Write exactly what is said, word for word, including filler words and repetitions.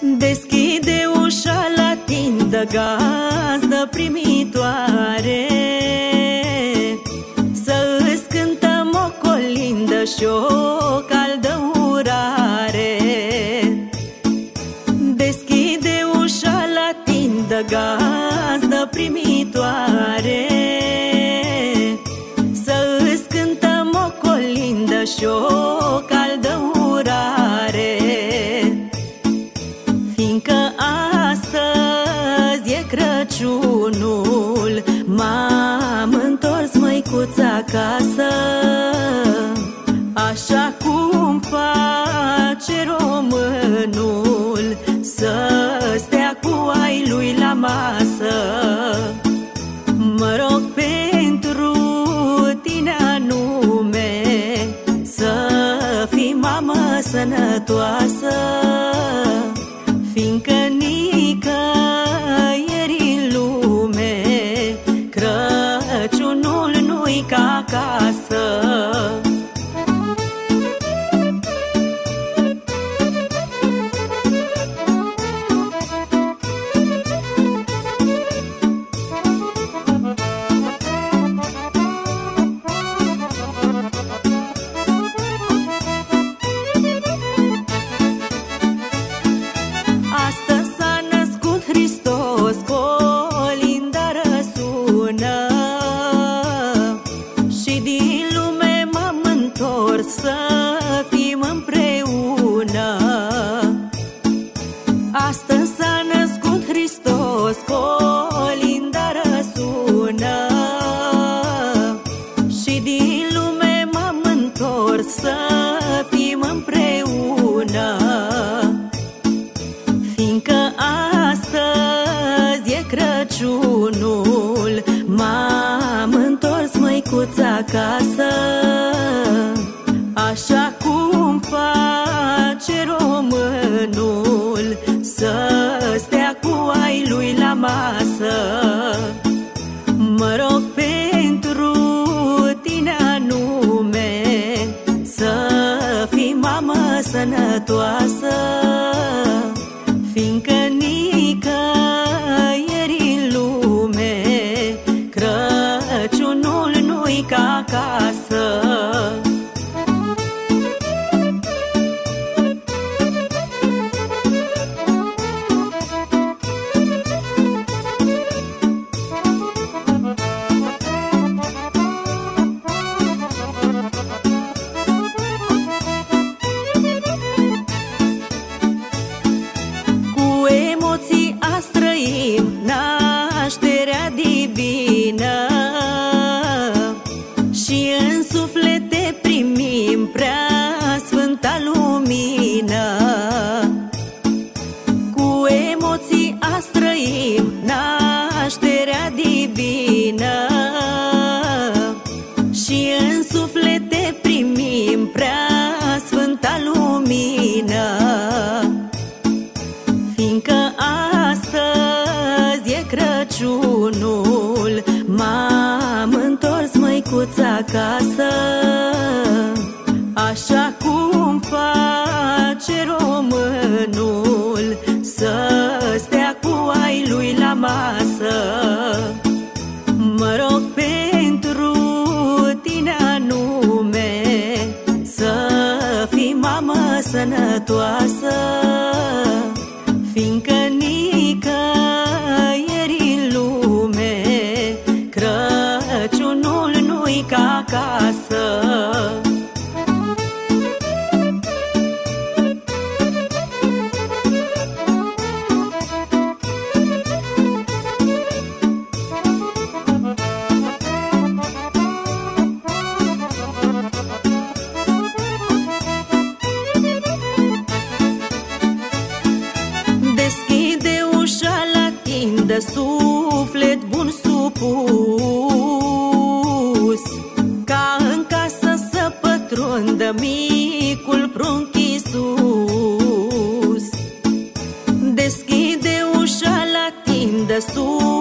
Deschide ușa la tindă, gazdă primitoare, să îți cântăm o colindă și o caldă urare. Deschide ușa la tindă, gazdă primitoare, să îți cântăm o colindă și o caldă urare. Fiindcă astăzi e Crăciunul, m-am întors, măicuța, acasă, așa cum face românul, să stea cu ai lui la masă. Mă rog pentru tine anume, să fii mamă sănătoasă, fiindcă nicăieri în lume Crăciunul nu-i ca acasă. Să fim împreună. Astăzi s-a născut Hristos, colinda răsună, și din lume m-am întors, să fim împreună. Fiindcă astăzi e Crăciunul, m-am întors, măicuța, acasă, așa cum face românul, să stea cu ai lui la masă. Mă rog pentru tine anume, să fii mamă sănătoasă, fiindcă nicăieri în lume Crăciunul nu-i ca acasă. Nașterea divină și în suflete primim prea sfânta lumină. Cu emoții azi trăim nașterea divină și în suflete primim prea sfânta lumină. Fiindcă astăzi e Crăciunul, m-am întors, măicuța, acasă, așa cum face românul, să stea cu ai lui la masă. Mă rog pentru tine anume, să fii mamă sănătoasă, fiindcă nicăieri în lume Crăciunul nu-i ca acasă. Deschide ușa la tindă, suflet bun supus, ca în casă să pătrundă micul prunc Iisus. Deschide ușa la tindă, suflet